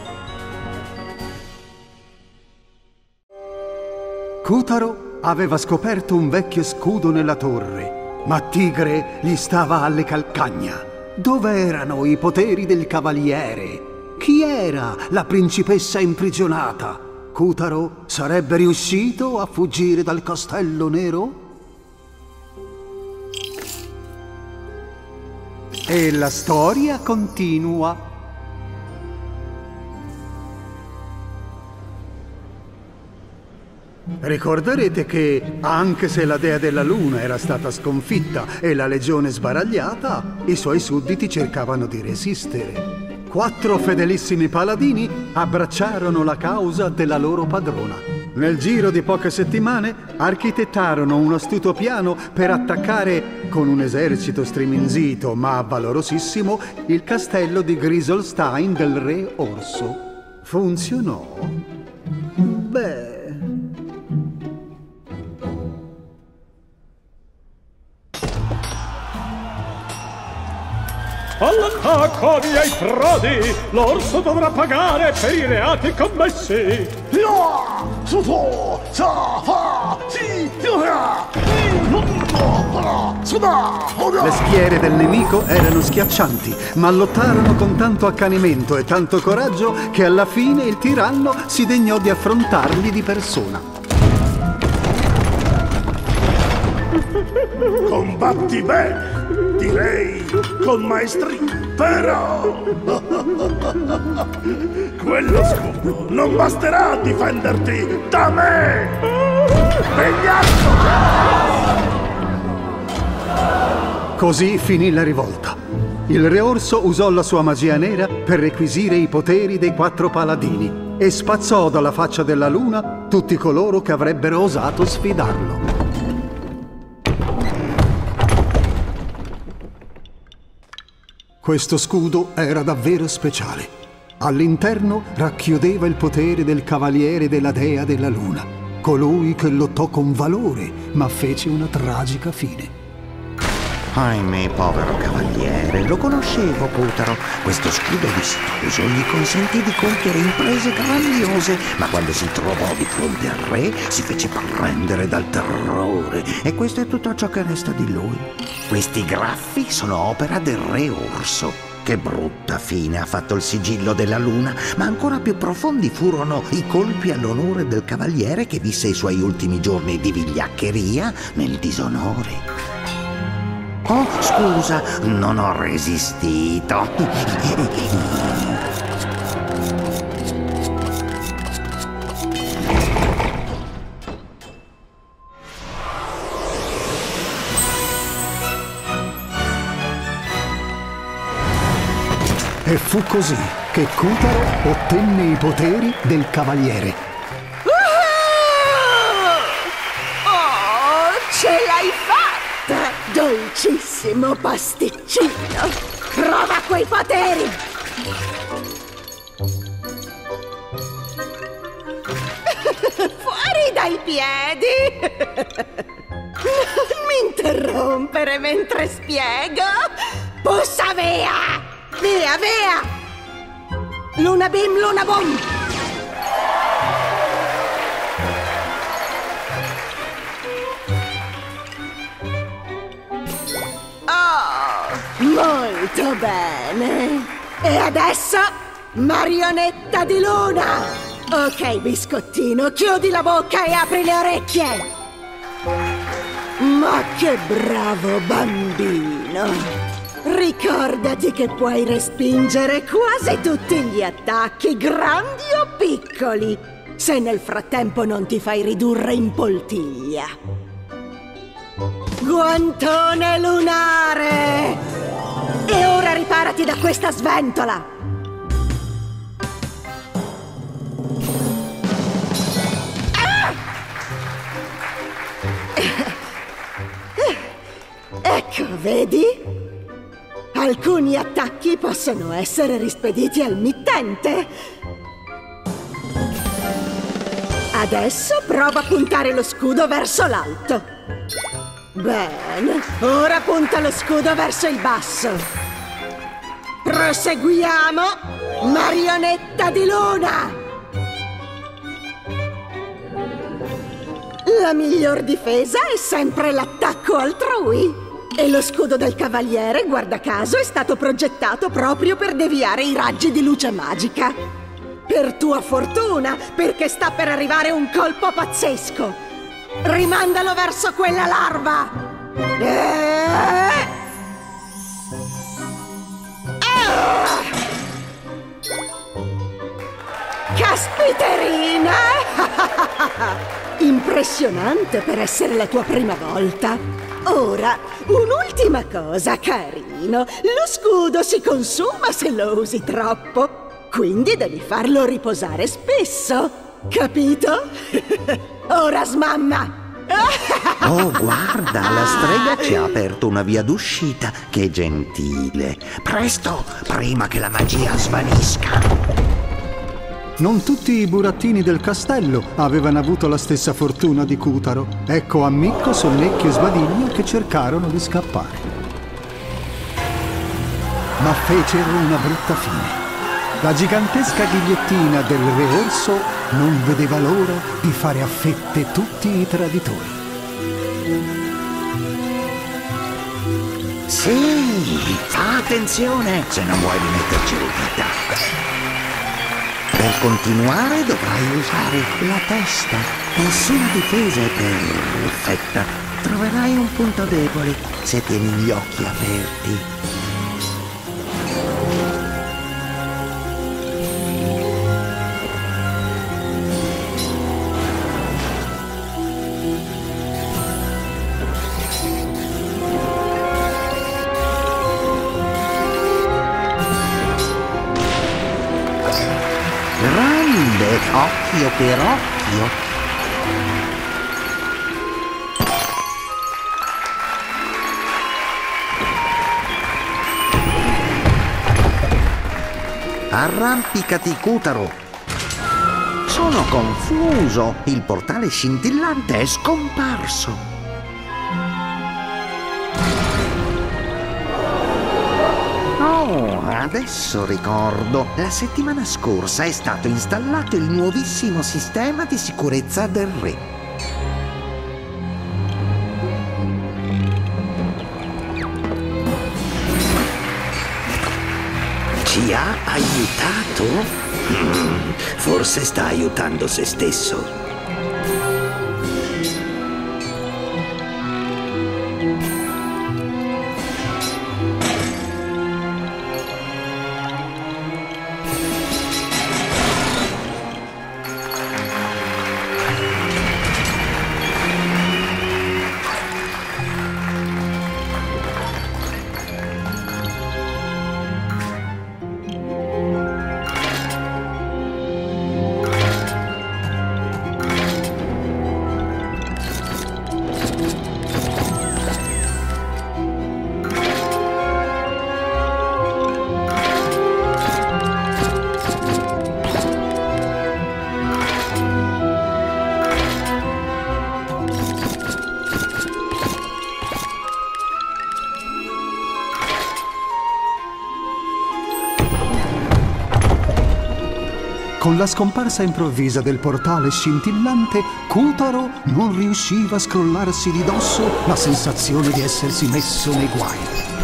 Kutaro aveva scoperto un vecchio scudo nella torre, ma Tigre gli stava alle calcagna. Dove erano i poteri del cavaliere? Chi era la principessa imprigionata? Kutaro sarebbe riuscito a fuggire dal castello nero? E la storia continua. Ricorderete che, anche se la dea della luna era stata sconfitta e la legione sbaragliata, i suoi sudditi cercavano di resistere. 4 fedelissimi paladini abbracciarono la causa della loro padrona. Nel giro di poche settimane architettarono un astuto piano per attaccare, con un esercito striminzito ma valorosissimo, il castello di Grisolstein del re Orso. Funzionò? Beh... All'attacco, miei frodi! L'orso dovrà pagare per i reati commessi! Le schiere del nemico erano schiaccianti, ma lottarono con tanto accanimento e tanto coraggio che alla fine il tiranno si degnò di affrontarli di persona. Combatti bene, direi con maestria, però quello scudo non basterà a difenderti da me! Vegliato! Così finì la rivolta. Il re orso usò la sua magia nera per requisire i poteri dei 4 paladini e spazzò dalla faccia della luna tutti coloro che avrebbero osato sfidarlo. Questo scudo era davvero speciale. All'interno racchiudeva il potere del cavaliere della dea della luna, colui che lottò con valore, ma fece una tragica fine. Ahimè, povero cavaliere, lo conoscevo, Kutaro. Questo scudo vistoso gli consentì di compiere imprese grandiose, ma quando si trovò di fronte al re si fece prendere dal terrore. E questo è tutto ciò che resta di lui. Questi graffi sono opera del re orso. Che brutta fine ha fatto il sigillo della luna, ma ancora più profondi furono i colpi all'onore del cavaliere che visse i suoi ultimi giorni di vigliaccheria nel disonore. Oh, scusa, non ho resistito. E fu così che Kutaro ottenne i poteri del cavaliere. Oh, ce l'hai fatta, dolcissimo pasticcino! Prova quei poteri! Fuori dai piedi! Non mi interrompere mentre spiego! Pussa via! Via, via! Luna bim, luna bom! Oh, molto bene! E adesso, marionetta di luna! Ok, biscottino, chiudi la bocca e apri le orecchie! Ma che bravo bambino! Ricordati che puoi respingere quasi tutti gli attacchi, grandi o piccoli, se nel frattempo non ti fai ridurre in poltiglia. Guantone lunare! E ora riparati da questa sventola! Ah! Ecco, vedi? Alcuni attacchi possono essere rispediti al mittente. Adesso prova a puntare lo scudo verso l'alto. Bene, ora punta lo scudo verso il basso. Proseguiamo! Marionetta di luna! La miglior difesa è sempre l'attacco altrui. E lo scudo del cavaliere, guarda caso, è stato progettato proprio per deviare i raggi di luce magica. Per tua fortuna, perché sta per arrivare un colpo pazzesco. Rimandalo verso quella larva! Caspiterina! Impressionante per essere la tua prima volta. Ora, un'ultima cosa, carino. Lo scudo si consuma se lo usi troppo. Quindi devi farlo riposare spesso. Capito? Ora smamma! Oh, guarda, la strega ci ha aperto una via d'uscita. Che gentile. Presto, prima che la magia svanisca. Non tutti i burattini del castello avevano avuto la stessa fortuna di Cutaro. Ecco Ammicco, Sonnecchio e Sbadiglio che cercarono di scappare. Ma fecero una brutta fine. La gigantesca ghigliettina del Re Orso non vedeva l'ora di fare a fette tutti i traditori. Sì, fa attenzione se non vuoi rimetterci le dita. Per continuare dovrai usare la testa. Nessuna difesa è perfetta. Troverai un punto debole se tieni gli occhi aperti. Grande, occhio per occhio. Arrampicati, Cutaro. Sono confuso. Il portale scintillante è scomparso. Oh, adesso ricordo. La settimana scorsa è stato installato il nuovissimo sistema di sicurezza del re. Ci ha aiutato? Forse sta aiutando se stesso. Con la scomparsa improvvisa del portale scintillante, Cutaro non riusciva a scrollarsi di dosso la sensazione di essersi messo nei guai.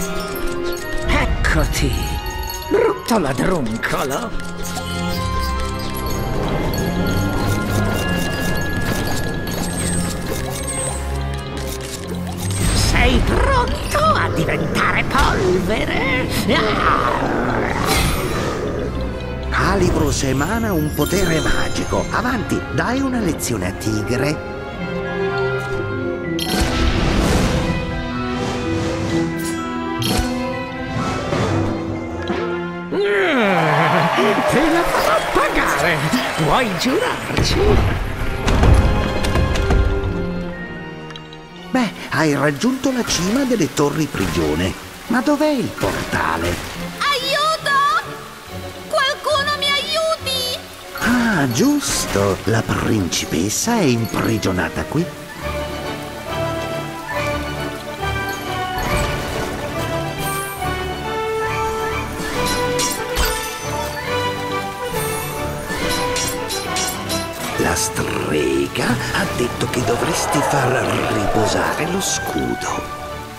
Eccoti, brutto ladruncolo. Sei pronto a diventare polvere? Calibros emana un potere magico. Avanti, dai una lezione a Tigre. Te la farò pagare. Vuoi giurarci? Beh, hai raggiunto la cima delle torri prigione. Ma dov'è il portale? Ah, giusto! La principessa è imprigionata qui. La strega ha detto che dovresti far riposare lo scudo.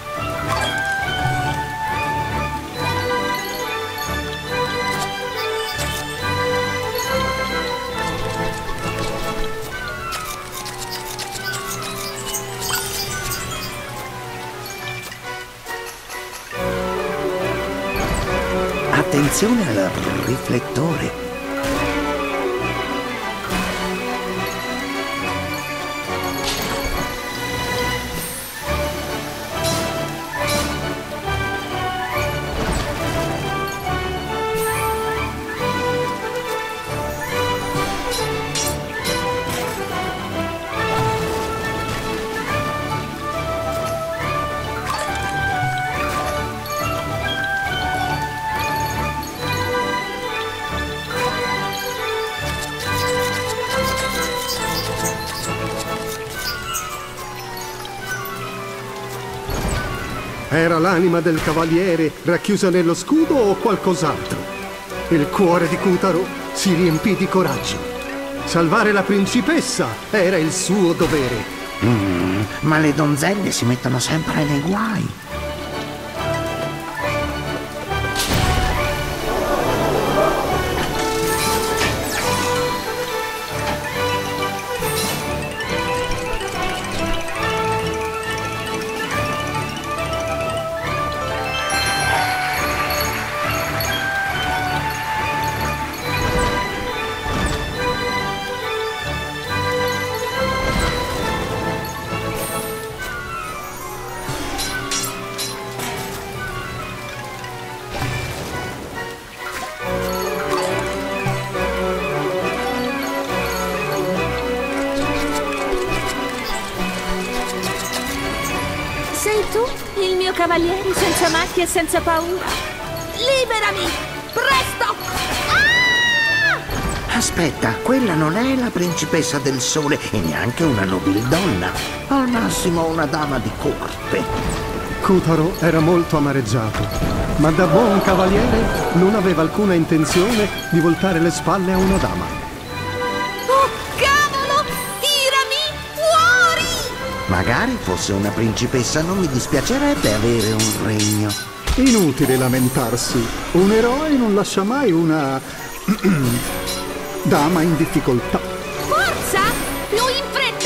Attenzione al riflettore. Era l'anima del cavaliere racchiusa nello scudo o qualcos'altro? Il cuore di Kutaro si riempì di coraggio. Salvare la principessa era il suo dovere. Ma le donzelle si mettono sempre nei guai. Sei tu, il mio cavaliere senza macchie e senza paura? Liberami! Presto! Ah! Aspetta, quella non è la principessa del sole e neanche una nobildonna. Al massimo una dama di corte. Kutaro era molto amareggiato, ma da buon cavaliere non aveva alcuna intenzione di voltare le spalle a una dama. Oh, cavolo! Tirami fuori! Magari fosse una principessa, non mi dispiacerebbe avere un regno. Inutile lamentarsi. Un eroe non lascia mai una dama in difficoltà. Forza! Più in fretta!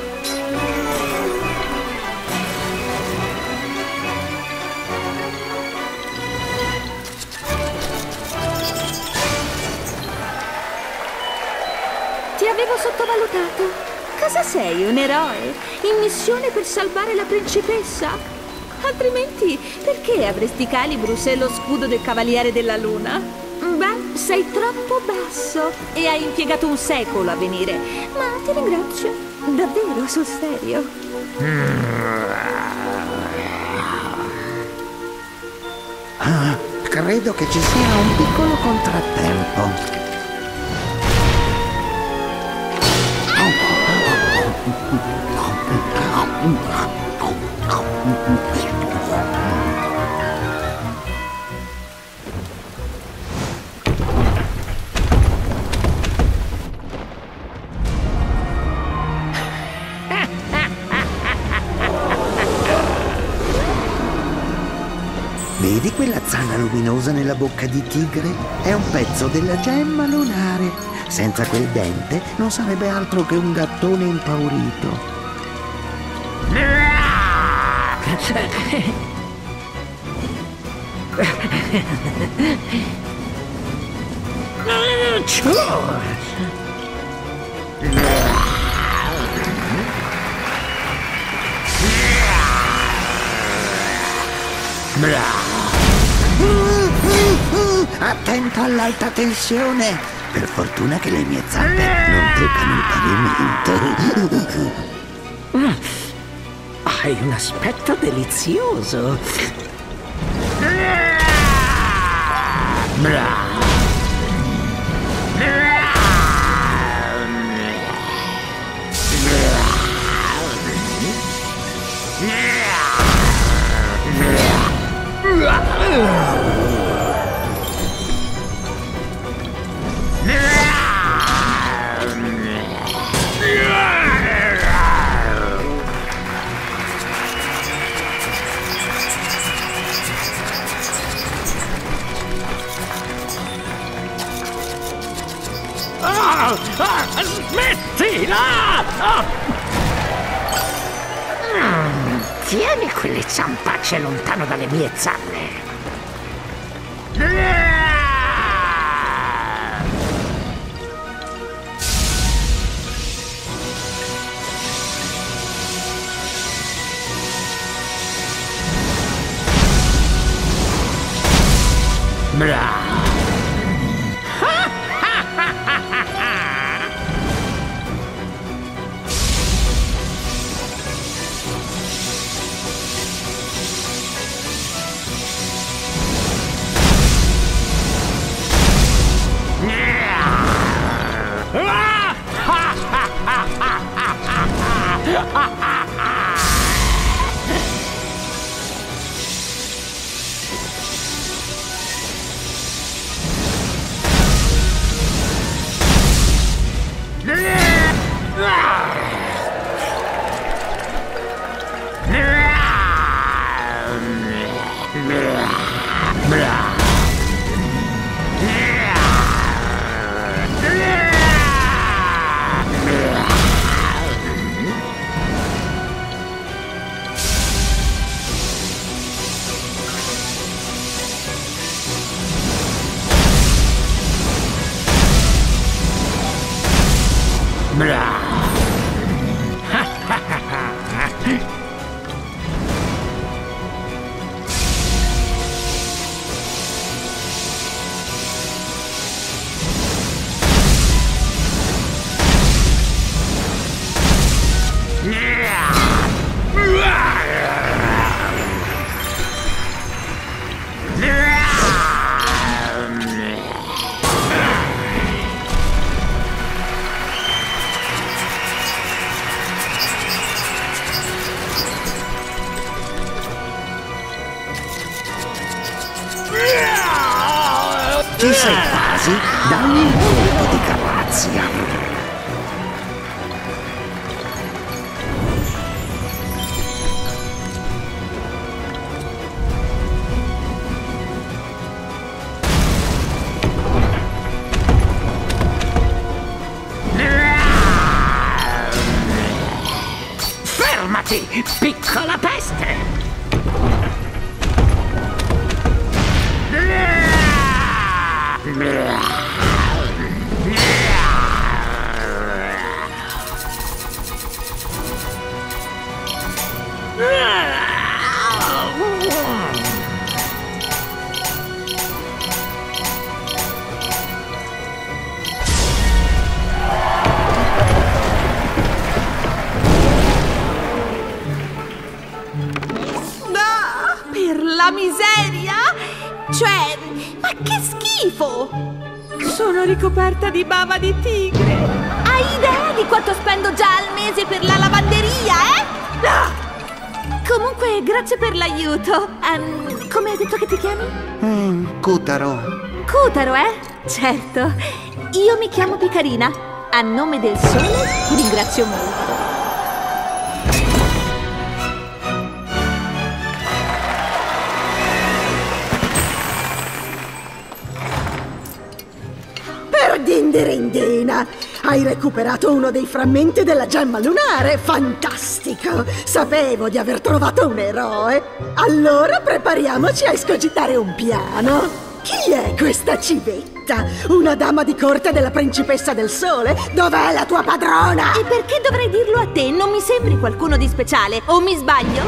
Ti avevo sottovalutato. Cosa sei, un eroe? In missione per salvare la principessa? Altrimenti, perché avresti Calibrus e lo scudo del Cavaliere della Luna? Beh, sei troppo basso e hai impiegato un secolo a venire. Ma ti ringrazio, davvero, sul serio. Credo che ci sia un piccolo contrattempo. Vedi quella zanna luminosa nella bocca di tigre? È un pezzo della gemma lunare. Senza quel dente non sarebbe altro che un gattone impaurito. Attento all'alta tensione. Per fortuna che le mie zampe non toccano il pavimento. Hai un aspetto delizioso. Smettila! Tieni quelle zampacce lontano dalle mie zanne. Ci sei quasi? Dammi un colpo di grazia. Fermati, piccola peste! Per la miseria! Cioè, ma che schifo! Sono ricoperta di bava di tigre! Hai idea di quanto spendo già al mese per la lavanderia, eh? Ah! Comunque, grazie per l'aiuto. Come hai detto che ti chiami? Cutaro. Cutaro, eh? Certo. Io mi chiamo Picarina. A nome del sole ti ringrazio molto. Dinderindina, hai recuperato uno dei frammenti della gemma lunare, fantastico! Sapevo di aver trovato un eroe. Allora prepariamoci a escogitare un piano. Chi è questa civetta? Una dama di corte della principessa del sole? Dov'è la tua padrona? E perché dovrei dirlo a te? Non mi sembri qualcuno di speciale, o mi sbaglio?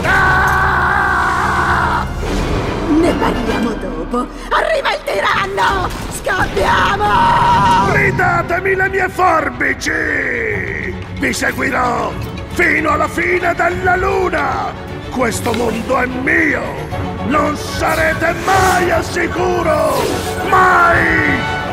Ah! Ne parliamo dopo. Arriva il tiranno! Scappiamo! Ridatemi le mie forbici! Vi seguirò fino alla fine della luna! Questo mondo è mio! Non sarete mai al sicuro! Mai!